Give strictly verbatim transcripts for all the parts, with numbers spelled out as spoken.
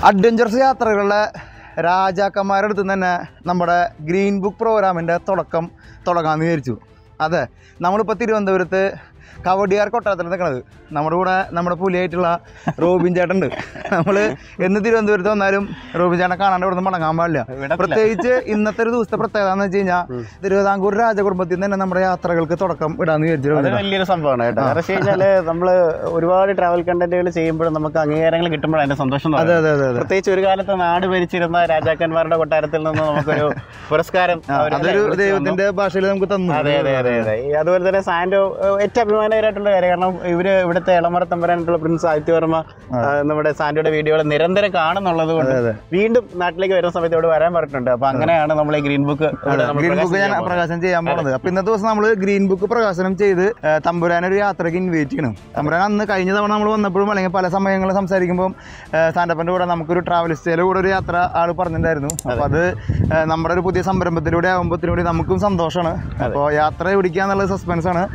Adventurous യാത്രകളുടെ രാജാക്കന്മാരുടെ അടുത്ത് തന്നെ നമ്മുടെ ഗ്രീൻ ബുക്ക് പ്രോഗ്രാമിൻ്റെ തുടക്കം തുടങ്ങാമെന്ന് വിചാരിച്ചു. അതെ, നമ്മളിപ്പോൾ തിരുവനന്തപുരത്ത് കവടിയാർ കൊട്ടാരത്തിൽ നിൽക്കണത്. നമ്മുടെ കൂടെ നമ്മുടെ പുലിയായിട്ടുള്ള റോബിൻ ചേട്ടനുണ്ട്. നമ്മൾ എന്ന് തിരുവനന്തപുരത്ത് വന്നാലും റോബിൻ ചേട്ടനെ കാണാണ്ട് ഇവിടെ നിന്ന് മടങ്ങാൻ പാടില്ല. പ്രത്യേകിച്ച് ഇന്നത്തെ ഒരു ദിവസത്തെ പ്രത്യേകത എന്ന് വെച്ച് കഴിഞ്ഞാൽ തിരുവിതാംകൂർ രാജകുടുംബത്തിൽ തന്നെ നമ്മുടെ യാത്രകൾക്ക് തുടക്കം ഇടാന്ന് വിചാരിച്ചു. വലിയൊരു സംഭവമാണ് കേട്ടോ. കാരണം വെച്ച് കഴിഞ്ഞാല് നമ്മള് ഒരുപാട് ട്രാവൽ കണ്ടന്റുകൾ ചെയ്യുമ്പോഴും നമുക്ക് അംഗീകാരങ്ങൾ കിട്ടുമ്പോഴാണ് അതിന്റെ സന്തോഷം. അതെ അതെ അതെ. പ്രത്യേകിച്ച് ഒരു കാലത്ത് നാട് ഭരിച്ചിരുന്ന രാജാക്കന്മാരുടെ കൊട്ടാരത്തിൽ നിന്ന് നമുക്കൊരു പുരസ്കാരം അതൊരു ദൈവത്തിന്റെ ഭാഷയിൽ നമുക്ക് തന്നു. അതെ അതെ അതെ അതെ. അതുപോലെ തന്നെ സാൻഡോ ഏറ്റവും അഭിമാനകരമായിട്ടുള്ള കാര്യം. കാരണം ഇവര് ഇവിടുത്തെ എളമറ തമ്പുരാനായിട്ടുള്ള പ്രിൻസ് സാഹിത്യവർമ്മ നമ്മുടെ സാൻഡോയുടെ വീഡിയോകൾ നിരന്തരം കാണുന്നുള്ളത് കൊണ്ട് വീണ്ടും നാട്ടിലേക്ക് വരുന്ന സമയത്ത് ഇവിടെ വരാൻ പറഞ്ഞിട്ടുണ്ട്. അപ്പൊ അങ്ങനെയാണ് നമ്മൾ ഈ ഗ്രീൻ ബുക്ക് ഗ്രീൻ ബുക്ക് ഞാൻ പ്രകാശനം ചെയ്യാൻ പോകുന്നത്. അപ്പൊ ഇന്നത്തെ ദിവസം നമ്മൾ ഗ്രീൻ ബുക്ക് പ്രകാശനം ചെയ്ത് തമ്പുരാനെ ഒരു യാത്രയ്ക്ക് ഇൻവൈറ്റ് ചെയ്യണം. തമ്പുരാൻ അന്ന് കഴിഞ്ഞ തവണ നമ്മൾ വന്നപ്പോഴും അല്ലെങ്കിൽ പല സമയങ്ങളിൽ സംസാരിക്കുമ്പോൾ സാൻഡപ്പന്റെ കൂടെ നമുക്കൊരു ട്രാവലിസ്റ്റേലെ കൂടെ ഒരു യാത്ര ആൾ പറഞ്ഞിട്ടുണ്ടായിരുന്നു. അപ്പൊ അത് നമ്മുടെ ഒരു പുതിയ സംരംഭത്തിലൂടെ ആകുമ്പോഴത്തിലൂടെ നമുക്കും സന്തോഷമാണ്. അപ്പോൾ യാത്ര പിടിക്കാന്നുള്ളത് സസ്പെൻസ് ആണ്.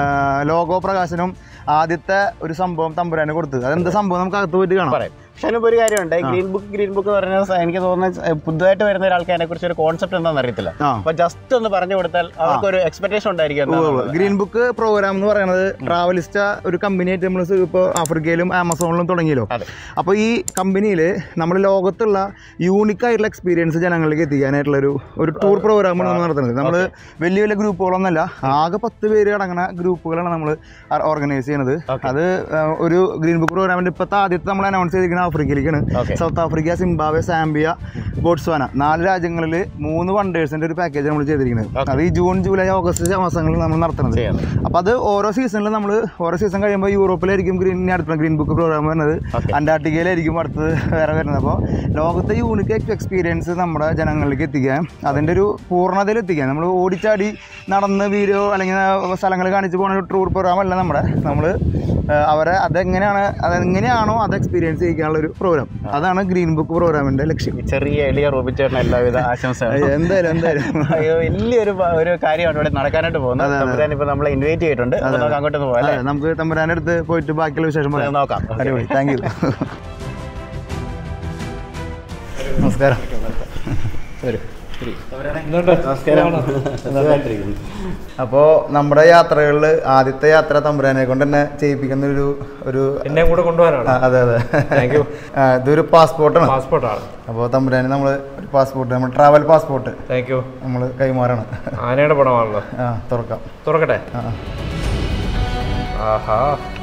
ലോഗോ പ്രകാശനം ആദ്യത്തെ ഒരു സംഭവം തമ്പുരാന് കൊടുത്തത്. അതെന്താ സംഭവം നമുക്ക് അകത്ത് പോയിട്ട് കാണാം. പക്ഷെ അതിനിപ്പോൾ ഒരു കാര്യമുണ്ട്. ഗ്രീൻ ബുക്ക് ഗ്രീൻ ബുക്ക് എന്ന് പറഞ്ഞാൽ എനിക്ക് തോന്നുന്നത് പുതുതായിട്ട് വരുന്ന ഒരാൾക്ക് അതിനെ കുറിച്ച് ഒരു കോൺസെപ്റ്റ് എന്താണെന്ന് അറിയത്തില്ല. അപ്പൊ ജസ്റ്റ് ഒന്ന് പറഞ്ഞു കൊടുത്താൽ അവർക്ക് ഒരു എക്സ്പെക്ടേഷൻ ഉണ്ടായിരിക്കും. ഗ്രീൻ ബുക്ക് പ്രോഗ്രാം എന്ന് പറയുന്നത് ട്രാവലിസ്റ്റ ഒരു കമ്പനിയായിട്ട് നമ്മൾ ഇപ്പോൾ ആഫ്രിക്കയിലും ആമസോണിലും തുടങ്ങിയല്ലോ. അപ്പോൾ ഈ കമ്പനിയിൽ നമ്മൾ ലോകത്തുള്ള യൂണിക് ആയിട്ടുള്ള എക്സ്പീരിയൻസ് ജനങ്ങളിലേക്ക് എത്തിക്കാനായിട്ടുള്ള ഒരു ഒരു ടൂർ പ്രോഗ്രാമാണ് നമ്മൾ നടത്തുന്നത്. നമ്മൾ വലിയ വലിയ ഗ്രൂപ്പുകളൊന്നുമല്ല, ആകെ പത്ത് പേര് അടങ്ങുന്ന ഗ്രൂപ്പുകളാണ് നമ്മൾ ഓർഗനൈസ് ചെയ്യുന്നത്. അത് ഒരു ഗ്രീൻ ബുക്ക് പ്രോഗ്രാമിന്റെ ഇപ്പോഴത്തെ ആദ്യത്തെ നമ്മൾ അനൗൺസ് ചെയ്തിരിക്കുന്നത് ആഫ്രിക്കയിലേക്കാണ്. South Africa, Zimbabwe, Zambia, Botswana നാല് രാജ്യങ്ങളിൽ മൂന്ന് വണ്ടേഴ്സിന്റെ ഒരു പാക്കേജ് നമ്മൾ ചെയ്തിരിക്കുന്നത്. അത് ഈ ജൂൺ ജൂലൈ ഓഗസ്റ്റ് മാസങ്ങളിൽ നമ്മൾ നടത്തുന്നത്. അപ്പോൾ അത് ഓരോ സീസണിലും നമ്മൾ ഓരോ സീസൺ കഴിയുമ്പോൾ യൂറോപ്പിലായിരിക്കും ഗ്രീൻ അടുത്ത ഗ്രീൻ ബുക്ക് പ്രോഗ്രാം വരുന്നത്, അന്റാർട്ടിക്കയിലായിരിക്കും അടുത്തത് വേറെ വരുന്നത്. അപ്പോൾ ലോകത്തെ യൂണിക് എക്സ്പീരിയൻസ് നമ്മുടെ ജനങ്ങളിലേക്ക് എത്തിക്കാൻ, അതിൻ്റെ ഒരു പൂർണ്ണതയിൽ എത്തിക്കാൻ നമ്മൾ ഓടിച്ചാടി നടന്ന് വീഡിയോ അല്ലെങ്കിൽ സ്ഥലങ്ങൾ കാണിച്ച് പോകുന്ന ഒരു ടൂർ പ്രോഗ്രാം അല്ല നമ്മുടെ. നമ്മൾ അവരെ അതെങ്ങനെയാണ് അതെങ്ങനെയാണോ അത് എക്സ്പീരിയൻസ് ചെയ്യിക്കാനുള്ള ഒരു പ്രോഗ്രാം. അതാണ് ഗ്രീൻ ബുക്ക് പ്രോഗ്രാമിന്റെ ലക്ഷ്യം. ചെറിയ എളിയ റോബിച്ചേട്ടന് എല്ലാവിധ ആശംസകളും. എന്തായാലും എന്തായാലും വലിയൊരു ഒരു കാര്യമാണ് ഇവിടെ നടക്കാനായിട്ട് പോകുന്നത്. തമ്പുരാൻ ഇപ്പൊ നമ്മളെ ഇൻവൈറ്റ് ചെയ്തിട്ടുണ്ട്. നമുക്ക് അങ്ങോട്ട് പോകാം. നമുക്ക് തമ്പുരാന്റെ അടുത്ത് പോയിട്ട് ബാക്കിയുള്ള വിശേഷം നോക്കാം. അടിപൊളി, താങ്ക് യു. നമസ്കാരം. അപ്പോൾ നമ്മുടെ യാത്രകളിൽ ആദ്യത്തെ യാത്ര തമ്പുരാനെ കൊണ്ട് തന്നെ ചെയ്യിപ്പിക്കുന്ന ഒരു ഒരു എന്നെ കൂടെ കൊണ്ടുപോകാനാണ്. അതെ അതെ, ഇതൊരു പാസ്പോർട്ടാണ്. പാസ്പോർട്ടാണ്. അപ്പോൾ തമ്പുരാന് നമ്മൾ ഒരു പാസ്പോർട്ട്, നമ്മൾ ട്രാവൽ പാസ്പോർട്ട് താങ്ക് യു നമ്മൾ കൈമാറാണ്. ആനയുടെ പടമാണല്ലോ. ആ, തുറക്കാം. തുറക്കട്ടെ. ആഹാ,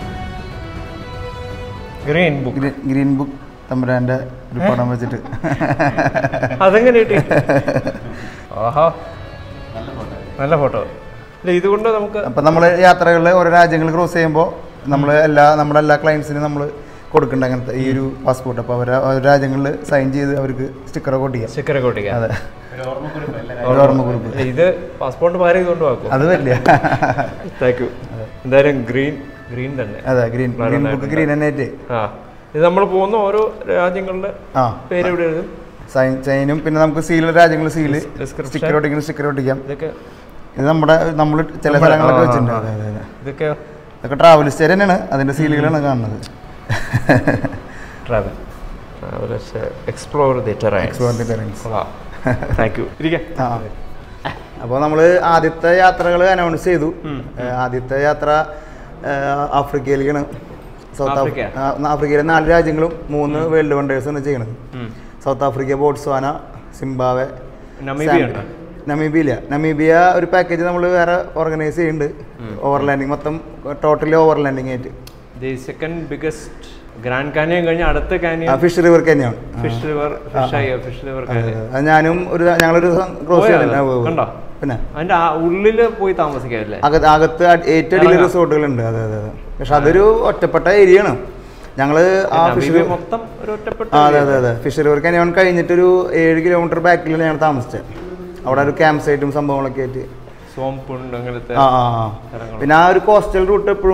ഗ്രീൻ ബുക്ക്. ഗ്രീൻ ബുക്ക് തമ്പുരാന്റെ ഒരു പടം വെച്ചിട്ട് അതെങ്ങനെ കിട്ടി? ആഹാ, നല്ല ഫോട്ടോ. അല്ല, ഇതുകൊണ്ട് നമുക്ക് അപ്പം നമ്മൾ യാത്രകളിൽ ഓരോ രാജ്യങ്ങൾ ക്രോസ് ചെയ്യുമ്പോൾ നമ്മൾ എല്ലാ നമ്മുടെ എല്ലാ ക്ലയൻസിനും നമ്മൾ കൊടുക്കേണ്ട അങ്ങനത്തെ ഈ ഒരു പാസ്പോർട്ട്. അപ്പോൾ അവർ രാജ്യങ്ങളിൽ സൈൻ ചെയ്ത് അവർക്ക് സ്റ്റിക്കറൊക്കെ ഒട്ടിക്കാം. സ്റ്റിക്കറൊക്കെ ഒട്ടിക്കാം. അതെ, ഓർമ്മക്കുറിപ്പ്. ഇത് പാസ്പോർട്ട് മാറി കൊണ്ട് വാക്കും. അത് വലിയ താങ്ക് യു. എന്തായാലും ഗ്രീൻ ഗ്രീൻ തന്നെ. അതെ, ഗ്രീൻ ഗ്രീൻ ബുക്ക് ഗ്രീൻ തന്നെ. ആ, ഇത് നമ്മൾ പോകുന്ന ഓരോ രാജ്യങ്ങളുടെ പേര് ഇവിടെ എഴുതും, സൈനും പിന്നെ നമുക്ക് സീൽ, രാജ്യങ്ങൾ സീല്, സ്റ്റിക്കർ ഒട്ടിക്കുന്ന സ്റ്റിക്കർ ഒട്ടിക്കാം. ഇതൊക്കെ ഇത് നമ്മുടെ നമ്മൾ ചില സ്ഥലങ്ങളൊക്കെ വെച്ചിട്ടുണ്ട്. അതെ അതെ അതെ. ഇതൊക്കെ ഇതൊക്കെ ട്രാവലിസ്റ്റർ തന്നെയാണ്, അതിൻ്റെ സീലുകളാണ് കാണുന്നത്. Travel explore the terrains. Explore the terrains. Thank you. ഇരിക്കാം. ആ, അപ്പോൾ നമ്മൾ ആദ്യത്തെ യാത്രകൾ അനൗൺസ് ചെയ്തു. ആദ്യത്തെ യാത്ര ആഫ്രിക്കയിലേക്കാണ്. സൗത്ത് ആഫ്രിക്ക ആഫ്രിക്കയിലെ നാല് രാജ്യങ്ങളും മൂന്ന് വേൾഡ് വണ്ടേഴ്സാണ് ചെയ്യണത്. South Africa, Botswana, Zimbabwe, Namibia. Namibia ഒരു പാക്കേജ് നമ്മൾ വേറെ ഓർഗനൈസ് ചെയ്യുന്നുണ്ട്. ഓവർലാൻഡിങ് മൊത്തം ടോട്ടലി ഓവർലാൻഡിങ് ആയിട്ട്. സെക്കൻഡ് ബിഗസ്റ്റ് ഗ്രാൻഡ് കാനിയൻ കഴിഞ്ഞ അടുത്ത canyon Fish River Canyon. Fish River Fish River ഞാനും ഒരു ഞങ്ങളൊരു ക്രോസ് ചെയ്തിട്ടുണ്ടോ. പിന്നെ അതിന്റെ ഉള്ളില് പോയി താമസിക്കാല്ലേ? അകത്ത് അകത്ത് ഏറ്റവും അടിയിൽ റിസോർട്ടുകളുണ്ട്. അതെ അതെ അതെ. പക്ഷെ അതൊരു ഒറ്റപ്പെട്ട ഏരിയ ആണ്. ഞങ്ങള് ആ ഫിഷ് മൊത്തം ഒരു ഒറ്റപ്പെട്ട. അതെ അതെ അതെ. ഫിഷ് റിവർ കാനിയൻ കഴിഞ്ഞിട്ടൊരു ഏഴ് കിലോമീറ്റർ ബാക്കിലാണ് ഞങ്ങൾ താമസിച്ചത്. അവിടെ ഒരു ക്യാമ്പ് സൈറ്റും സംഭവങ്ങളൊക്കെ ആയിട്ട്. സോംപുണ്ട് അങ്ങനത്തെ. ആ ആ. പിന്നെ ആ ഒരു കോസ്റ്റൽ റൂട്ട് എപ്പോഴും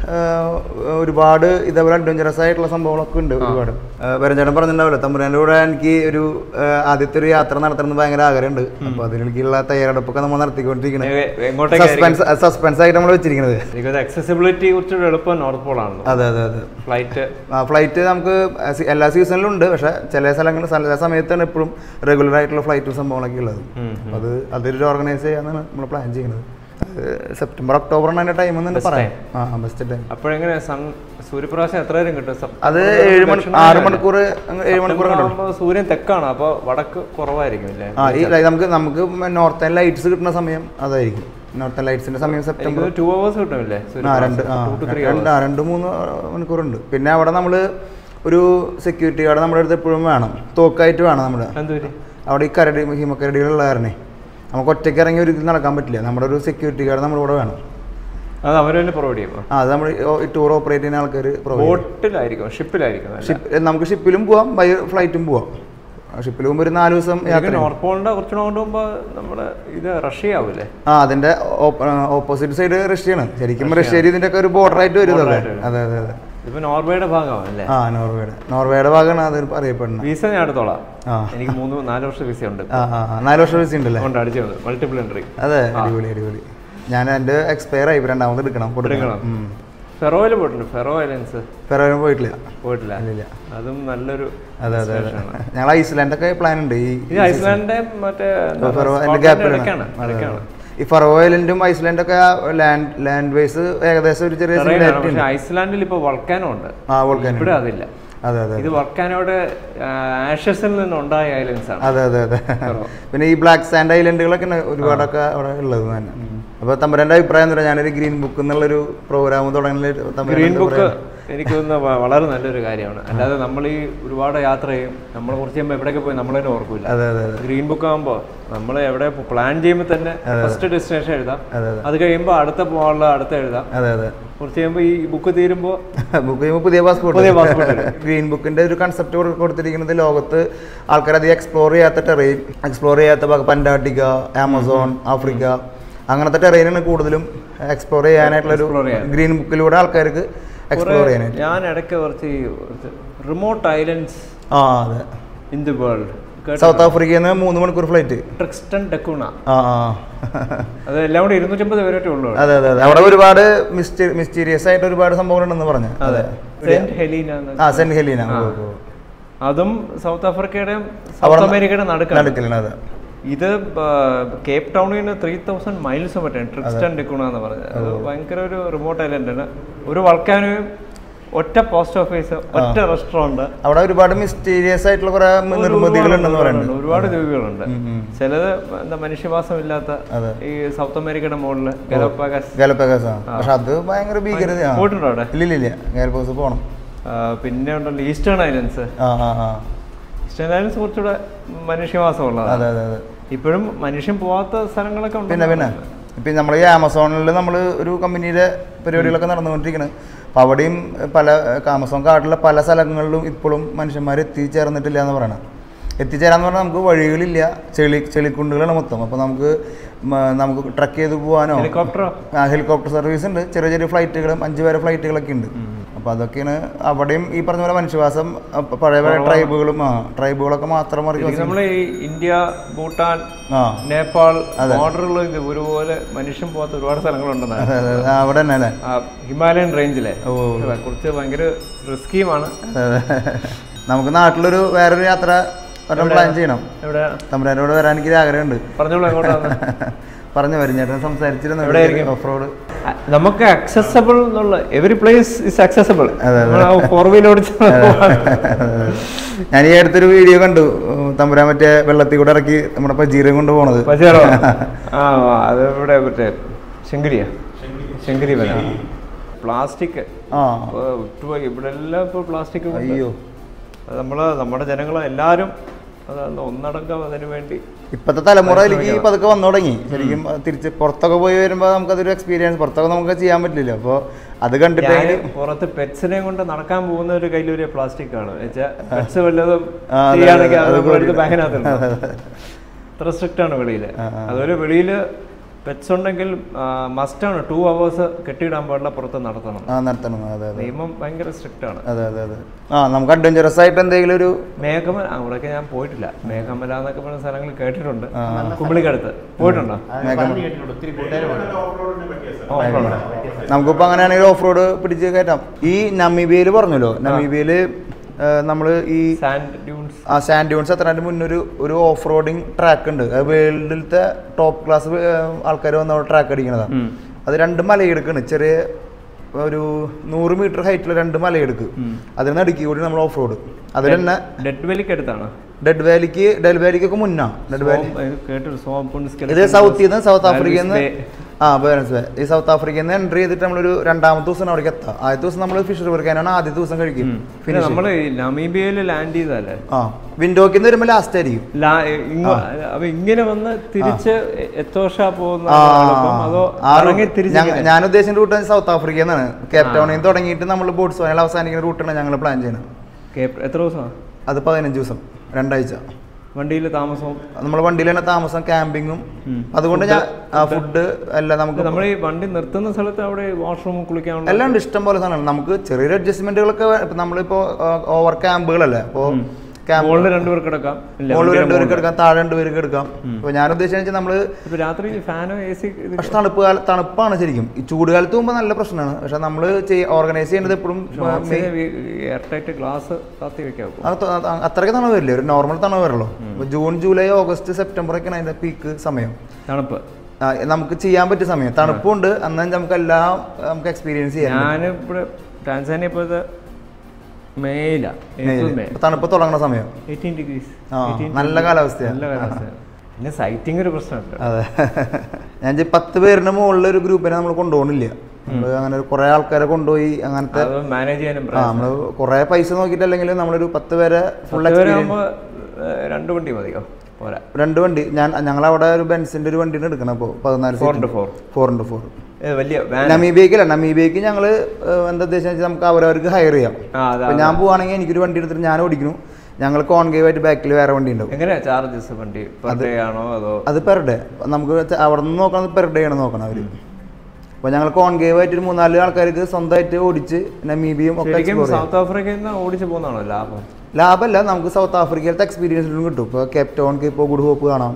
ഒരുപാട് ഇതേപോലെ അഡ്വഞ്ചറസ് ആയിട്ടുള്ള സംഭവങ്ങളൊക്കെ ഉണ്ട് ഒരുപാട്. വരഞ്ചേട്ടൻ പറഞ്ഞിട്ടുണ്ടാവില്ല, തമ്പുരാൻ്റെ കൂടെ എനിക്ക് ഒരു ആദ്യത്തെ ഒരു യാത്ര നടത്തണമെന്ന് ഭയങ്കര ആഗ്രഹമുണ്ട്. അപ്പോൾ അതിലേക്കുള്ള തയ്യാറെടുപ്പൊക്കെ നമ്മൾ നടത്തിക്കൊണ്ടിരിക്കുന്നത്, സസ്പെൻസ് സസ്പെൻസ് ആയിട്ട് നമ്മൾ വെച്ചിരിക്കുന്നത്. അക്സസിബിലിറ്റി കുറച്ചുകൂടെ എളുപ്പം നോർത്ത് പോളാണ്. അതെ അതെ അതെ. ഫ്ലൈറ്റ് ഫ്ലൈറ്റ് നമുക്ക് എല്ലാ സീസണിലും ഉണ്ട്, പക്ഷേ ചില സ്ഥലങ്ങളിൽ ചില സമയത്താണ് എപ്പോഴും റെഗുലർ ആയിട്ടുള്ള ഫ്ലൈറ്റ് സംഭവങ്ങളൊക്കെ ഉള്ളത്. അത് അതൊരു ഓർഗനൈസ് ചെയ്യാനാണ് നമ്മൾ പ്ലാൻ ചെയ്യുന്നത്. സെപ്റ്റംബർ ഒക്ടോബർ ആണ് അതിന്റെ ടൈം എന്ന് പറയാം. ആ ബെസ്റ്റ് ടൈം. അപ്പോഴെങ്ങനെ സൺ സൂര്യപ്രകാശം എത്ര നേരം കിട്ടും? അത് ഏഴ് മണി ആറ് മണിക്കൂർ ഏഴ് മണിക്കൂർ സൂര്യൻ തെക്കാണ്, അപ്പോൾ വടക്ക് കുറവായിരിക്കും അല്ലേ? ആ ഈ നമുക്ക് നമുക്ക് നോർത്തേൺ ലൈറ്റ്സ് കിട്ടുന്ന സമയം അതായിരിക്കും. നോർത്തേൺ ലൈറ്റ്സിന്റെ സമയം സെപ്റ്റംബർ ടു അവേഴ്സ് കിട്ടുമല്ലേ? ആ രണ്ട് രണ്ട് രണ്ട് മൂന്ന് മണിക്കൂറുണ്ട്. പിന്നെ അവിടെ നമ്മൾ ഒരു സെക്യൂരിറ്റി ഗാർഡ് നമ്മുടെ അടുത്ത് എപ്പോഴും വേണം, തോക്കായിട്ട് വേണം. നമ്മുടെ അവിടെ ഈ കരടി ഹിമക്കരടികളുള്ള കാരണേ നമുക്ക് ഒറ്റയ്ക്ക് ഇറങ്ങി ഒരു ഇതിൽ നടക്കാൻ പറ്റില്ല. നമ്മുടെ ഒരു സെക്യൂരിറ്റി ഗാർഡ് നമ്മുടെ കൂടെ വേണം. അത് അവർ തന്നെ പ്രൊവൈഡ് ചെയ്യും. ആ അത് നമ്മൾ ടൂർ ഓപ്പറേറ്റ് ചെയ്യുന്ന ആൾക്കാർ ബോട്ടിലായിരിക്കും, ഷിപ്പിലായിരിക്കും. ഷിപ്പ് നമുക്ക് ഷിപ്പിലും പോവാം, ബൈ ഫ്ലൈറ്റും പോവാം. ഷിപ്പിൽ പോകുമ്പോൾ ഒരു നാല് ദിവസം യാത്ര. നോർത്ത് പോളിന്റെ കുറച്ചുകൂടെ കൊണ്ടുപോകുമ്പോൾ നമ്മുടെ ഇത് റഷ്യ ആവില്ലേ? ആ അതിന്റെ ഓപ്പോസിറ്റ് സൈഡ് റഷ്യയാണ്. ശരിക്കും റഷ്യ ഇതിന്റെ ഒക്കെ ഒരു ബോർഡർ ആയിട്ട് വരും. അതെ അതെ അതെ അതെ. ഇപ്പൊ നോർവേയുടെ ഭാഗമാണല്ലേ? ആ നോർവേയുടെ നോർവേയുടെ ഭാഗമാണ് അത് അറിയപ്പെടുന്നത്. വിസ ഞാൻ എടുത്തോളാം. എനിക്ക് മൂന്ന് നാല് വർഷം വിസ ഉണ്ട്. ആ ആ നാല് വർഷം വിസ ഉണ്ടല്ലേ? അടിച്ചു മൾട്ടിപ്പിൾ എൻട്രി. അതെ അടിപൊളി അടിപൊളി. ഞാൻ എൻ്റെ എക്സ്പയർ ആയി, രണ്ടാമത് എടുക്കണം കൊടുക്കണം. ഫെറോയിൽ പോയിട്ടുണ്ട്. ഫെറോ ഐലൻഡ്സ് ഫെറോയിലും പോയിട്ടില്ല പോയിട്ടില്ല അതും നല്ലൊരു. അതെ അതെ അതെ. ഞങ്ങൾ ഐസ്ലാൻഡ് ഒക്കെ പ്ലാൻ ഉണ്ട്. ഈ ഐസ്ലാൻഡിന്റെ മറ്റേ ഈ ഫെറോ ഐലൻഡും ഐസ്ലാൻഡ് ഒക്കെ ലാൻഡ് ലാൻഡ് വൈസ് ഏകദേശം ഒരു ചെറിയ ഐസ്ലാൻഡിൽ ഇപ്പൊ വോൾക്കാനോ ഉണ്ട്. ആ വോൾക്കാനോ ഇവിടെ അതില്ല. അതെ അതെ. ഇത് വോൾക്കാനോയുടെ ആഷസിൽ നിന്നുണ്ടായ ഐലൻഡ്സ് ആണ്. അതെ അതെ അതെ. പിന്നെ ഈ ബ്ലാക്ക് സാൻഡ് ഐലൻഡുകളൊക്കെ ഒരുപാടൊക്കെ അവിടെ ഉള്ളത് തന്നെ. അപ്പൊ തമ്പുരാന്റെ അഭിപ്രായം എന്താ? ഞാനൊരു ഗ്രീൻ ബുക്ക് എന്നുള്ളൊരു പ്രോഗ്രാം തുടങ്ങി. ഗ്രീൻ ബുക്ക് എനിക്ക് തോന്നുന്ന വളരെ നല്ലൊരു കാര്യമാണ്. അല്ലാതെ നമ്മൾ ഈ ഒരുപാട് യാത്ര ചെയ്യും, നമ്മൾ കുറച്ച് കഴിയുമ്പോൾ എവിടെയൊക്കെ പോയി നമ്മൾ തന്നെ ഓർക്കില്ല. ഗ്രീൻ ബുക്ക് ആകുമ്പോൾ നമ്മൾ എവിടെ പ്ലാൻ ചെയ്യുമ്പോൾ തന്നെ ഫസ്റ്റ് ഡെസ്റ്റിനേഷൻ എഴുതാം, അത് കഴിയുമ്പോൾ അടുത്ത പോകാനുള്ള അടുത്ത എഴുതാം. അതെ അതെ. കുറച്ച് കഴിയുമ്പോൾ ഈ ബുക്ക് തീരുമ്പോൾ ബുക്ക് ചെയ്യുമ്പോൾ പുതിയ പാസ്പോർട്ട് പുതിയ പാസ്പോർട്ട്. ഗ്രീൻ ബുക്കിന്റെ ഒരു കൺസെപ്റ്റ് കൊടുത്തിരിക്കുന്നത് ലോകത്ത് ആൾക്കാർ അധികം എക്സ്പ്ലോർ ചെയ്യാത്ത ടെറൈൻ, എക്സ്പ്ലോർ ചെയ്യാത്ത അന്റാർട്ടിക്ക, ആമസോൺ, ആഫ്രിക്ക അങ്ങനത്തെ ടെറൈനാണ് കൂടുതലും എക്സ്പ്ലോർ ചെയ്യാനായിട്ടുള്ളൊരു ഗ്രീൻ ബുക്കിലൂടെ ആൾക്കാർക്ക് എക്സ്പ്ലോർ ചെയ്യാനായിട്ട്. ഞാൻ ഇടയ്ക്ക് കുറച്ച് റിമോട്ട് ഐലൻഡ്സ് ആ അതെ ഇൻ ദി വേൾഡ്. സൗത്ത് ആഫ്രിക്കയിൽ നിന്ന് മൂന്ന് മണിക്കൂർ ഫ്ലൈറ്റ്. ട്രിക്സ്റ്റൺ ഡെക്കൂണ. ആ അത് എല്ലാം കൂടെ ഇരുന്നൂറ്റമ്പത് പേരൊക്കെ ഉള്ളൂ. അതെ അതെ അതെ. അവിടെ ഒരുപാട് മിസ്റ്റീരിയസ് ആയിട്ട് ഒരുപാട് സംഭവങ്ങളുണ്ടെന്ന് പറഞ്ഞു. അതെ. Saint Helena. ആ സെന്റ് ഹെലീന. അതും സൗത്ത് ആഫ്രിക്കയുടെയും സൗത്ത് അമേരിക്കയുടെ നടുക്കാണ്. ഇത് കേപ്പ് ടൗണിൽ നിന്ന് ത്രീ തൗസൻഡ് മൈൽസ് പറ്റും ട്രിക്സ്റ്റൺ ഡെക്കൂണ എന്ന് പറഞ്ഞത്. അത് ഭയങ്കര ഒരു റിമോട്ട് ഐലൻഡാണ്. ഒരു വൾക്കാനോയും ഒറ്റ പോസ്റ്റ് ഓഫീസ്, ഒറ്റ റെസ്റ്റോറന്റ്. അവിടെ ഒരുപാട് മിസ്റ്റീരിയസ് ആയിട്ടുള്ള കുറെ നിർമ്മിതികളുണ്ടെന്ന് പറയുന്നത്. ഒരുപാട് ദ്വീപുകളുണ്ട്. ചിലത് എന്താ മനുഷ്യവാസമില്ലാത്ത ഈ സൗത്ത് അമേരിക്കയുടെ മുകളില് ഗാലപ്പഗോസ്. ഗാലപ്പഗോസ് പക്ഷെ അത് ഭയങ്കര ഭീകരതയാണ്. പോയിട്ടുണ്ടോ അവിടെ? ഇല്ല ഇല്ല. ഗാലപ്പഗോസ് പോകണം. പിന്നെ ഉണ്ടല്ലോ ഈസ്റ്റേൺ ഐലൻഡ്സ്. ഈസ്റ്റേൺ ഐലൻഡ്സ് കുറച്ചുകൂടെ മനുഷ്യവാസമുള്ളതാണ്. അതെ അതെ അതെ. ഇപ്പോഴും മനുഷ്യൻ പോവാത്ത സ്ഥലങ്ങളൊക്കെ ഉണ്ട്. പിന്നെ പിന്നെ ഇപ്പം നമ്മൾ ഈ ആമസോണിൽ നമ്മൾ ഒരു കമ്പനിയുടെ പരിപാടികളൊക്കെ നടന്നുകൊണ്ടിരിക്കുന്നത്. അപ്പോൾ അവിടെയും പല ആമസോൺ കാട്ടിലെ പല സ്ഥലങ്ങളിലും ഇപ്പോഴും മനുഷ്യന്മാർ എത്തിച്ചേർന്നിട്ടില്ല എന്ന് പറയണം. എത്തിച്ചേരാന്ന് പറഞ്ഞാൽ നമുക്ക് വഴികളില്ല, ചെളി ചെളിക്കുണ്ടുകളാണ് മൊത്തം. അപ്പോൾ നമുക്ക് നമുക്ക് ട്രക്ക് ചെയ്ത് പോകാനോ ഹെലികോപ്റ്ററോ ആ ഹെലികോപ്റ്റർ സർവീസ് ഉണ്ട്. ചെറിയ ചെറിയ ഫ്ലൈറ്റുകളും അഞ്ച് പേരെ ഫ്ലൈറ്റുകളൊക്കെ ഉണ്ട്. അപ്പോൾ അതൊക്കെയാണ് അവിടെയും ഈ പറഞ്ഞ പോലെ മനുഷ്യവാസം പഴയ പഴയ ട്രൈബുകളും ആ ട്രൈബുകളൊക്കെ മാത്രം മറിച്ച് നമ്മൾ ഈ ഇന്ത്യ, ഭൂട്ടാൻ, നേപ്പാൾ ബോർഡറുകൾ ഒരുപോലെ മനുഷ്യൻ പോകാത്ത ഒരുപാട് സ്ഥലങ്ങളുണ്ടെന്ന്. അവിടെ തന്നെ അല്ലേ? ഹിമാലയൻ റേഞ്ചിലെ കുറച്ച് ഭയങ്കര റിസ്കിയുമാണ്. നമുക്ക് നാട്ടിലൊരു വേറൊരു യാത്ര പ്ലാൻ ചെയ്യണം. തമ്പുരാനോട് വരാൻ എനിക്ക് ആഗ്രഹമുണ്ട്. പറഞ്ഞോളൂ. എങ്ങോട്ടാണ്? പറഞ്ഞു വരും ചേട്ടൻ സംസാരിച്ചിരുന്നു. ഓഫ് റോഡ് നമുക്ക് അക്സസബിൾ എന്നുള്ള every place is accessible. Four wheeler ഓടിച്ച ഞാൻ ഈ അടുത്തൊരു വീഡിയോ കണ്ടു. തമ്പുരാൻ മറ്റേ വെള്ളത്തിൽ കൂടെ ഇറക്കി നമ്മുടെ പജീരം കൊണ്ട് പോണത്. ആ അത് ഇവിടെ മറ്റേ ശങ്കരിയാ ശങ്കരി വന. പ്ലാസ്റ്റിക് ആ ഇവിടെ എല്ലാം ഇപ്പോൾ പ്ലാസ്റ്റിക്. അയ്യോ നമ്മള് നമ്മുടെ ജനങ്ങൾ എല്ലാവരും അതാണ് ഒന്നടങ്കം അതിനു വേണ്ടി. ഇപ്പോഴത്തെ തലമുറ എനിക്ക് പതുക്കെ വന്നു തുടങ്ങി. ശരിക്കും തിരിച്ച് പുറത്തൊക്കെ പോയി വരുമ്പോൾ നമുക്കതൊരു എക്സ്പീരിയൻസ്. പുറത്തൊക്കെ നമുക്ക് ചെയ്യാൻ പറ്റില്ലല്ലോ. അപ്പോൾ അത് കണ്ടിട്ട് പുറത്ത് പെറ്റ്സിനെ കൊണ്ട് നടക്കാൻ പോകുന്ന ഒരു കയ്യിലൊരു പ്ലാസ്റ്റിക് ആണ് വെച്ചാൽ പെറ്റ്സ് വല്ലതും ചെയ്യുകയാണെങ്കിൽ അത് ബാഗിനകത്തുണ്ട്. അത്ര സ്ട്രിക്റ്റ് ആണ് വെളിയിൽ. അതുപോലെ വെളിയിൽ പെറ്റ്സ് ഉണ്ടെങ്കിൽ മസ്റ്റാണ് ടു അവേഴ്സ് കെട്ടിയിടാൻ പാടില്ല, പുറത്ത് നടത്തണം. ആ നടത്തണം. അതെ അതെ, നിയമം ഭയങ്കര സ്ട്രിക്റ്റ് ആണ്. അതെ അതെ അതെ. ആ നമുക്ക് അഡ്വഞ്ചറസ് ആയിട്ട് എന്തെങ്കിലും ഒരു മേഘമല, അവിടെയൊക്കെ ഞാൻ പോയിട്ടില്ല. മേഘമല എന്നൊക്കെ പറഞ്ഞ സ്ഥലങ്ങൾ കേട്ടിട്ടുണ്ട്. കുമിളിക്കടുത്ത് പോയിട്ടുണ്ടോ? നമുക്കിപ്പോൾ അങ്ങനെയാണെങ്കിൽ ഓഫ് റോഡ് പിടിച്ച് കയറ്റാം. ഈ നമീബിയയിൽ പറഞ്ഞല്ലോ, നമീബിയയിൽ നമ്മൾ ഈ സാൻഡ് ഡ്യൂൺസ് ആ സാൻഡ് ഡ്യൂൺസ് എത്രതിൻ്റെ മുന്നൊരു ഒരു ഓഫ് റോഡിങ് ട്രാക്ക് ഉണ്ട്. അത് വേൾഡിലത്തെ ടോപ്പ് ക്ലാസ് ആൾക്കാർ വന്ന് അവിടെ ട്രാക്ക് അടിക്കണതാണ്. അത് രണ്ട് മലയെടുക്കാണ്, ചെറിയ ഒരു നൂറ് മീറ്റർ ഹൈറ്റിൽ രണ്ട് മലയെടുക്ക്. അതിൽ നടുക്കി കൂടി നമ്മൾ ഓഫ് റോഡ്. അതിൽ തന്നെ ഡെഡ് വാലിക്ക് അടുത്താണ്. ഡെഡ് വാലിക്ക് ഡെഡ് വാലിക്കൊക്കെ മുന്നാ. ഡെഡ് വാലി ഇത് സൗത്തിൽ നിന്ന് സൗത്ത് ആഫ്രിക്കയിൽ നിന്ന് ആ ബേണസ് വേ ഈ സൗത്ത് ആഫ്രിക്കയിൽ നിന്ന് എൻട്രി ചെയ്തിട്ട് നമ്മളൊരു രണ്ടാമത്തെ ദിവസം അവിടേക്ക് എത്താം. ആദ്യത്തെ ദിവസം നമ്മൾ ഫിഷ് റിവർ ക്യാനാണ് ആദ്യത്തെ ദിവസം കഴിക്കും. പിന്നെ നമ്മൾ നമീബിയയിൽ ലാൻഡ് ചെയ്തല്ലേ, ആ വിൻഡോക്കിൽ നിന്ന് വരുമ്പോൾ ലാസ്റ്റ് ആയിരിക്കും. ഇങ്ങനെ വന്ന് തിരിച്ച് എത്തോഷ പോകുന്ന അതോ ഞാൻ ഉദ്ദേശിച്ച റൂട്ട് സൗത്ത് ആഫ്രിക്കയിൽ നിന്നാണ്. കേപ്പ് ടൗണിൽ നിന്ന് തുടങ്ങിയിട്ട് നമ്മൾ ബോട്ട്സ്വാനയിൽ അവസാനിക്കുന്ന റൂട്ടാണ് ഞങ്ങൾ പ്ലാൻ ചെയ്യുന്നത്. എത്ര ദിവസമാണ് അത്? പതിനഞ്ച് ദിവസം, രണ്ടാഴ്ച. വണ്ടിയിൽ താമസവും നമ്മൾ വണ്ടിയിൽ തന്നെ താമസം, ക്യാമ്പിങ്ങും. അതുകൊണ്ട് ഞാൻ ഫുഡ് എല്ലാം നമുക്ക് നമ്മൾ ഈ വണ്ടി നിർത്തുന്ന സ്ഥലത്ത് അവിടെ വാഷ്റൂം കുളിക്കാൻ എല്ലാം ഉണ്ട്, ഇഷ്ടം പോലെ സാധനങ്ങൾ. നമുക്ക് ചെറിയൊരു അഡ്ജസ്റ്റ്മെന്റുകളൊക്കെ ഇപ്പം നമ്മളിപ്പോൾ ഓവർ ക്യാമ്പുകളല്ലേ, അപ്പോൾ മുകളിൽ രണ്ടുപേർക്ക് എടുക്കാം, മുകളിൽ രണ്ടുപേർക്ക് എടുക്കാം, താഴെ രണ്ടുപേർക്ക് എടുക്കാം. അപ്പോൾ ഞാൻ ഉദ്ദേശിച്ചത് നമ്മള് രാത്രി ഫാനോ എ സി. പക്ഷെ തണുപ്പ് കാലം തണുപ്പാണ് ശരിക്കും. ഈ ചൂടുകാലത്ത് പോകുമ്പോൾ നല്ല പ്രശ്നമാണ്. പക്ഷെ നമ്മൾ ഓർഗനൈസ് ചെയ്യേണ്ടത് എപ്പോഴും ഗ്ലാസ് താത്തി വെക്കാം. അത്രയ്ക്ക് തണുപ്പ് വരില്ലേ, ഒരു നോർമൽ തണുപ്പ് വരല്ലോ. ജൂൺ ജൂലൈ ഓഗസ്റ്റ് സെപ്റ്റംബർ ഒക്കെയാണ് അതിന്റെ പീക്ക് സമയം. തണുപ്പ് നമുക്ക് ചെയ്യാൻ പറ്റിയ സമയം, തണുപ്പുണ്ട്. എന്നാൽ നമുക്ക് എല്ലാം നമുക്ക് എക്സ്പീരിയൻസ് ചെയ്യാം. ഞാനിവിടെ ടാൻസാനിയ പോയത് മേയില, തണുപ്പ് തുടങ്ങുന്ന സമയം, നല്ല കാലാവസ്ഥയാണ്. നല്ല കാലാവസ്ഥയാണ്. പിന്നെ സൈറ്റിംഗ് ഒരു പ്രശ്നമുണ്ട്. അതെ, ഞാൻ പത്ത് പേരിന് മുകളിൽ ഒരു ഗ്രൂപ്പിനെ നമ്മൾ കൊണ്ടുപോകണില്ല. നമ്മള് അങ്ങനെ കുറെ ആൾക്കാരെ കൊണ്ടുപോയി അങ്ങനത്തെ മാനേജ് ചെയ്യാനും നമ്മള് കുറെ പൈസ നോക്കിയിട്ടല്ലെങ്കിൽ നമ്മളൊരു പത്ത് പേരെ ഫുൾ രണ്ട് വണ്ടി മതിയോ? പോരാ, രണ്ട് വണ്ടി. ഞാൻ ഞങ്ങളവിടെ ഒരു ബെൻസിന്റെ ഒരു വണ്ടിയാണ് എടുക്കണം. അപ്പോൾ പതിനാല് four into four four into four വലിയ നമീബിയക്കല്ല. നമീബിയക്ക് ഞങ്ങൾ എന്താ ഉദ്ദേശം വെച്ചാൽ നമുക്ക് അവരവർക്ക് ഹയർ ചെയ്യാം. അപ്പോൾ ഞാൻ പോവാണെങ്കിൽ എനിക്കൊരു വണ്ടി എടുത്തിട്ട് ഞാൻ ഓടിക്കുന്നു. ഞങ്ങൾ കോൺകേവ് ആയിട്ട് ബാക്കിൽ വേറെ വണ്ടി ഉണ്ടാവും. എങ്ങനെയാ ചാർജസ്? വണ്ടി പെർ ഡേ ആണോ അതോ? അത് പെർ ഡേ. നമുക്ക് അവിടെ നിന്ന് നോക്കണം, പെർ ഡേ ആണ് നോക്കണം അവർ. അപ്പോൾ ഞങ്ങൾ കോൺകേവ് ആയിട്ട് ഒരു മൂന്നാല് ആൾക്കാർക്ക് സ്വന്തമായിട്ട് ഓടിച്ച് നമീബിയും ഒക്കെ. സൗത്ത് ആഫ്രിക്കയിൽ നിന്ന് ഓടിച്ച് പോകുന്നതാണോ ലാഭം? ലാഭമല്ല, നമുക്ക് സൗത്ത് ആഫ്രിക്കയിലത്തെ എക്സ്പീരിയൻസിലും കിട്ടും. ഇപ്പോൾ കേപ്പ് ടൗൺ, ഇപ്പോൾ ഗുഡ് ഹോപ്പ് കാണാം.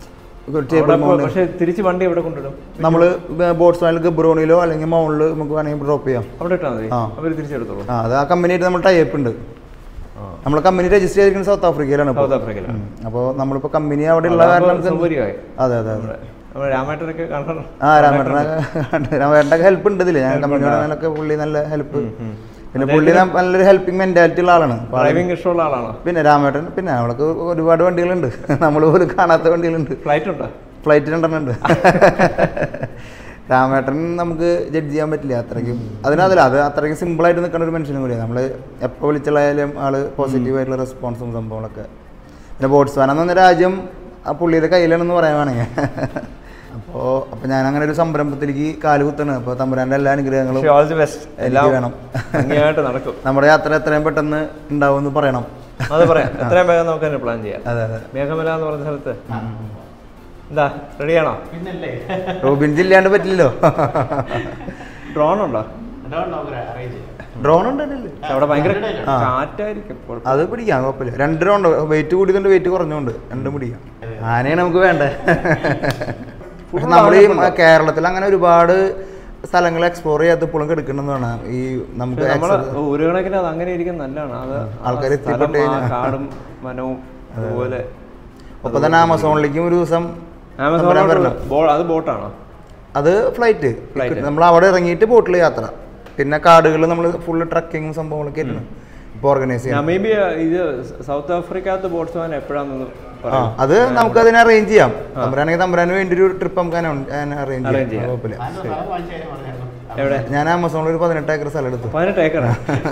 പക്ഷേ തിരിച്ച് വണ്ടി എവിടെ കൊണ്ടിടും? നമ്മൾ ബോട്ട്സ്വാനിൽ ഗബ്രോണിലോ അല്ലെങ്കിൽ മൗണ്ടിൽ നമുക്ക് വേണമെങ്കിൽ ഡ്രോപ്പ് ചെയ്യാം. അവിടെ ഇട്ടാൽ മതി, അവർ തിരിച്ചെടുത്തോളൂ. ആ, അത് ആ കമ്പനിയായിട്ട് നമ്മൾ ടൈപ്പ് ഉണ്ട്. നമ്മൾ കമ്പനി രജിസ്റ്റർ ചെയ്തിരിക്കുന്നത് സൗത്ത് ആഫ്രിക്കയിലാണ്. സൗത്ത് ആഫ്രിക്കയിലാണ്. അപ്പോൾ നമ്മളിപ്പോൾ കമ്പനി അവിടെ ഉള്ള കാരണം അതെ അതെ അതെ രാമേട്ടനൊക്കെ കാണണം. ആ രാമേട്ടനൊക്കെ രാമേട്ടനൊക്കെ ഹെൽപ്പ് ഉണ്ട് ഇതിൽ. ഞാൻ കമ്പനിയോടൊക്കെ പുള്ളി നല്ല ഹെൽപ്പ്. പിന്നെ പുള്ളി നല്ലൊരു ഹെൽപ്പിംഗ് മെന്റാലിറ്റി ഉള്ള ആളാണ്. ഡ്രൈവിംഗ് ഇഷ്ടമുള്ള ആളാണ്. പിന്നെ രാമേട്ടൻ പിന്നെ അവൾക്ക് ഒരുപാട് വണ്ടികളുണ്ട്, നമ്മൾ പോലും കാണാത്ത വണ്ടികളുണ്ട്. ഫ്ലൈറ്റ് ഉണ്ടോ? ഫ്ലൈറ്റ് രണ്ടെണ്ണുണ്ട്. രാമേട്ടൻ നമുക്ക് ജഡ്ജ് ചെയ്യാൻ പറ്റില്ല അത്രയ്ക്കും. അതിനകത്തില്ല, അത് അത്രയ്ക്കും സിമ്പിളായിട്ട് നിൽക്കുന്ന ഒരു മനുഷ്യനും കൂടിയാണ്. നമ്മൾ എപ്പോൾ വിളിച്ചാലും ആൾ പോസിറ്റീവായിട്ടുള്ള റെസ്പോൺസും സംഭവങ്ങളൊക്കെ. പിന്നെ ബോട്ട്സ്വാന എന്ന് പറഞ്ഞ രാജ്യം ആ പുള്ളിയുടെ കയ്യിലാണെന്ന് പറയാൻ വേണമെങ്കിൽ. അപ്പോൾ അപ്പോൾ ഞാൻ അങ്ങനെ ഒരു സംരംഭത്തിലേക്ക് കാല് കുത്തണം. അപ്പോൾ തമ്പുരാൻ്റെ എല്ലാ അനുഗ്രഹങ്ങളും എനിക്ക് വേണം. നമ്മുടെ യാത്ര എത്രയും പെട്ടെന്ന് ഉണ്ടാവും എന്ന് പറയണം. അത് പറയാം, എത്രയും വേഗം നമുക്ക് പ്ലാൻ ചെയ്യാം. അതെ അതെ. മേഘമല എന്ന് പറഞ്ഞ സ്ഥലത്ത് എന്താ റെഡിയാണോ? റോബിൻ ജില്ലാണ്ട് പറ്റില്ലല്ലോ. ഡ്രോൺ ഉണ്ടോ? ഡ്രോൺ ഉണ്ട് അവിടെ ഭയങ്കര കാറ്റായിരിക്കും. അത് പിടിക്കാം, കുഴപ്പമില്ല. രണ്ട് ഡ്രോൺ വെയിറ്റ് കൂടിയതുകൊണ്ട് വെയിറ്റ് കുറഞ്ഞുകൊണ്ട് രണ്ടും പിടിക്കാം. ആനയാണ് നമുക്ക് വേണ്ടേ. പക്ഷെ നമ്മൾ ഈ കേരളത്തിൽ അങ്ങനെ ഒരുപാട് സ്ഥലങ്ങൾ എക്സ്പ്ലോർ ചെയ്യാത്ത ഇപ്പോഴും എടുക്കണമെന്നാണ് ഈ നമുക്ക് ഒരു കണക്കിന് അത് അങ്ങനെ ഇരിക്കും നല്ലതാണ്. അത് ആൾക്കാർ കാടും വനവും അതുപോലെ. ഒപ്പം തന്നെ ആമസോണിലേക്കും ഒരു ദിവസം അത് ബോട്ടാണോ? അത് ഫ്ലൈറ്റ്. നമ്മൾ അവിടെ ഇറങ്ങിയിട്ട് ബോട്ടിൽ യാത്ര, പിന്നെ കാടുകൾ നമ്മൾ ഫുള്ള് ട്രക്കിങ്ങും സംഭവങ്ങളൊക്കെ ആയിട്ടാണ് ഇപ്പോൾ ഓർഗനൈസ് ചെയ്യാം. നമീബിയ ഇത് സൗത്ത് ആഫ്രിക്കകത്ത് ബോട്ട്സ്വാന എപ്പോഴാണെന്ന് അത് നമുക്ക് അതിനെ അറേഞ്ച് ചെയ്യാം. തമ്പുരാണെങ്കിൽ തമ്പുരാന് വേണ്ടി ഒരു ട്രിപ്പ് നമുക്ക് അറേഞ്ച് ചെയ്യാം, കുഴപ്പമില്ല. ഞാൻ ആമസോണിൽ ഒരു പതിനെട്ട് ഏക്കർ സ്ഥലം എടുത്തു. പതിനെട്ട് ഏക്കർ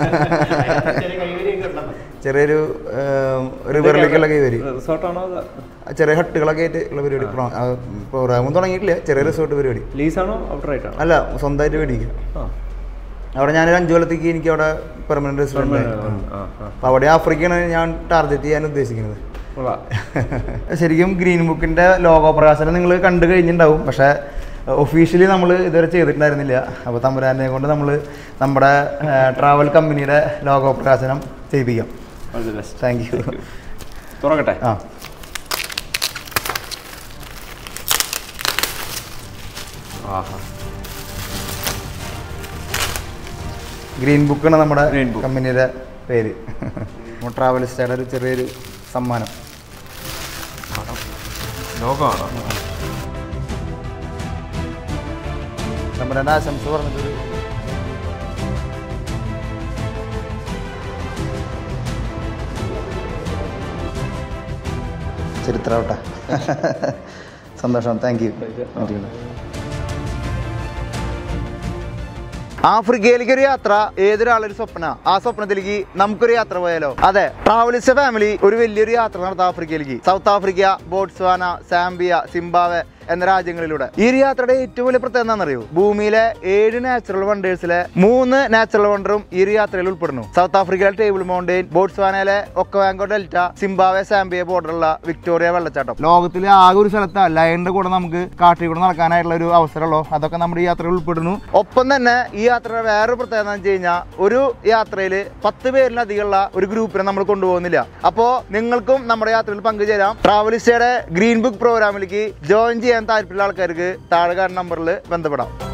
ചെറിയൊരു റിവറിലേക്കുള്ള കൈവരി റിസോർട്ടാണോ? ചെറിയ ഹട്ടുകളൊക്കെ ആയിട്ട് ഉള്ള പരിപാടി. പ്രോഗ്രാമും തുടങ്ങിയിട്ടില്ല, ചെറിയ റിസോർട്ട് പരിപാടി. ലീസാണോ ഔട്ട്റൈറ്റ് ആണോ? അല്ല, സ്വന്തമായിട്ട് മേടിക്കുക. അവിടെ ഞാനൊരു അഞ്ചു കൊല്ലത്തേക്ക് എനിക്ക് അവിടെ പെർമനന്റ് റെസിഡന്റ്. അപ്പോൾ അവിടെ ആഫ്രിക്കയാണ് ഞാൻ ടാർഗറ്റ് ചെയ്യാൻ ഉദ്ദേശിക്കുന്നത്. കൊള്ളാം. ശരിക്കും ഗ്രീൻ ബുക്കിന്റെ ലോഗോ പ്രകാശനം നിങ്ങൾ കണ്ടു കഴിഞ്ഞിട്ടുണ്ടാവും. പക്ഷെ ഒഫീഷ്യലി നമ്മൾ ഇതുവരെ ചെയ്തിട്ടുണ്ടായിരുന്നില്ല. അപ്പോൾ തമ്പുരാനെ കൊണ്ട് നമ്മൾ നമ്മുടെ ട്രാവൽ കമ്പനിയുടെ ലോഗോ പ്രകാശനം ചെയ്യിപ്പിക്കാം. Thank you. തുറക്കട്ടെ. ആ ഗ്രീൻ ബുക്കാണ് നമ്മുടെ കമ്പനിയുടെ പേര്. ട്രാവലിസ്റ്റയുടെ ഒരു ചെറിയൊരു സമ്മാനം. നമ്മുടെ ആശംസ പറഞ്ഞിട്ടൊരു ചരിത്രമാവട്ടെ. സന്തോഷം. Thank you. ആഫ്രിക്കയിലേക്ക് ഒരു യാത്ര ഏതൊരാളൊരു സ്വപ്ന. ആ സ്വപ്നത്തിലേക്ക് നമുക്കൊരു യാത്ര പോയാലോ? അതെ, ട്രാവലിസ്റ്റ് ഫാമിലി ഒരു വലിയൊരു യാത്ര നടത്താം ആഫ്രിക്കയിലേക്ക്. South Africa, Botswana, Zambia, Zimbabwe എന്ന രാജ്യങ്ങളിലൂടെ. ഈ ഒരു യാത്രയുടെ ഏറ്റവും വലിയ പ്രത്യേകത എന്താണെന്നറിയോ? ഭൂമിയിലെ ഏഴ് നാച്ചുറൽ വണ്ടേഴ്സിലെ മൂന്ന് നാച്ചുറൽ വണ്ടറും ഈ ഒരു യാത്രയിൽ ഉൾപ്പെടുന്നു. സൗത്ത് ആഫ്രിക്കയിലെ ടേബിൾ മൗണ്ടെയിൻ, ബോട്സ്വാനയിലെ ഒക്കവാങ്കോ ഡെൽറ്റ, സിംബാബ്വെ സാംബിയ ബോർഡറുള്ള വിക്ടോറിയ വെള്ളച്ചാട്ടം. ലോകത്തിലെ ആകെ ഒരു സ്ഥലത്ത് ലയണിന്റെ കൂടെ നമുക്ക് കാട്ടിൽ കൂടെ നടക്കാനായിട്ടുള്ള ഒരു അവസരമുള്ളൂ. അതൊക്കെ നമ്മുടെ ഈ യാത്രയിൽ ഉൾപ്പെടുന്നു. ഒപ്പം തന്നെ ഈ യാത്രയുടെ വേറൊരു പ്രത്യേകത എന്ന് വെച്ച് കഴിഞ്ഞാൽ ഒരു യാത്രയിൽ പത്ത് പേരിലധികമുള്ള ഒരു ഗ്രൂപ്പിനെ നമ്മൾ കൊണ്ടുപോകുന്നില്ല. അപ്പോൾ നിങ്ങൾക്കും നമ്മുടെ യാത്രയിൽ പങ്കുചേരാം. ട്രാവലിസ്റ്റയുടെ ഗ്രീൻ ബുക്ക് പ്രോഗ്രാമിലേക്ക് ജോയിൻ ചെയ്യാൻ താല്പര്യമുള്ള ആൾക്കാർക്ക് താഴെ കാണുന്ന നമ്പറിൽ ബന്ധപ്പെടാം.